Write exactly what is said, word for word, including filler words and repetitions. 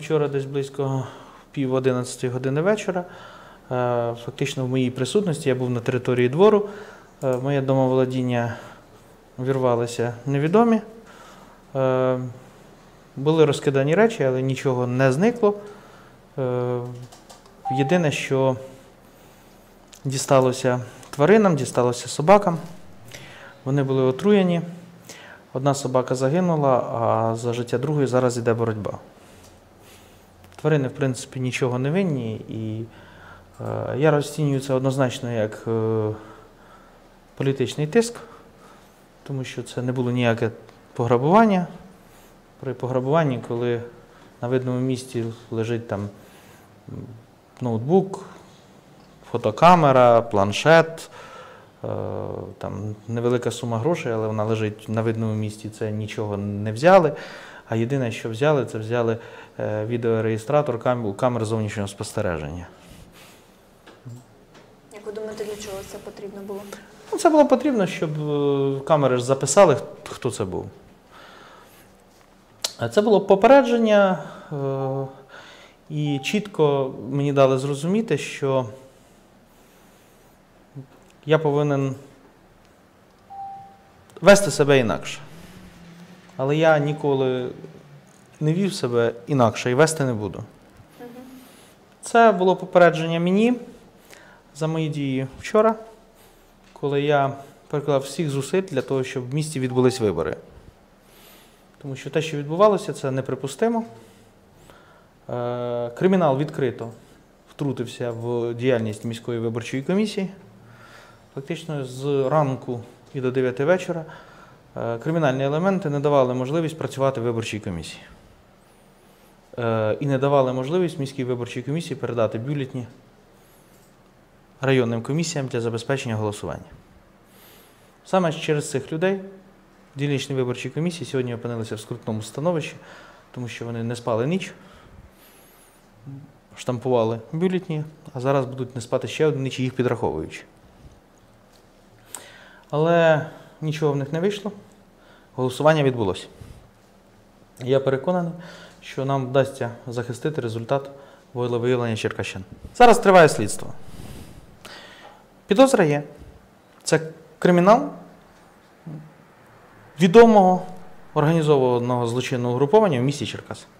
вчора десь близько пів одинадцятої години вечора. Фактично в моїй присутності я був на території двору. В моє домоволодіння вірвалися невідомі. Були розкидані речі, але нічого не зникло. Єдине, що дісталося тваринам, дісталося собакам. Вони були отруєні. Одна собака загинула, а за життя другої зараз йде боротьба. Тварини, в принципі, нічого не винні, і е, я розцінюю це однозначно як е, політичний тиск, тому що це не було ніяке пограбування. При пограбуванні, коли на видному місці лежить там ноутбук, фотокамера, планшет, е, там невелика сума грошей, але вона лежить на видному місці, це нічого не взяли. А єдине, що взяли, це взяли е, відеореєстратор камер, камер зовнішнього спостереження. Як ви думаєте, для чого це потрібно було? Ну, це було потрібно, щоб е, камери ж записали, хто це був. Це було попередження, е, і чітко мені дали зрозуміти, що я повинен вести себе інакше. Але я ніколи не вів себе інакше і вести не буду. Це було попередження мені за мої дії вчора, коли я приклав всіх зусиль для того, щоб в місті відбулись вибори. Тому що те, що відбувалося, це неприпустимо. Кримінал відкрито втрутився в діяльність міської виборчої комісії. Фактично з ранку і до дев'яти вечора кримінальні елементи не давали можливість працювати в виборчій комісії. І не давали можливість міській виборчій комісії передати бюлетені районним комісіям для забезпечення голосування. Саме через цих людей дільничні виборчі комісії сьогодні опинилися в скрутному становищі, тому що вони не спали ніч, штампували бюлетені, а зараз будуть не спати ще одну ніч, їх підраховуючи. Але нічого в них не вийшло, голосування відбулося. Я переконаний, що нам вдасться захистити результат волевиявлення черкащан. Зараз триває слідство. Підозра є. Це кримінал відомого організованого злочинного угруповання в місті Черкас.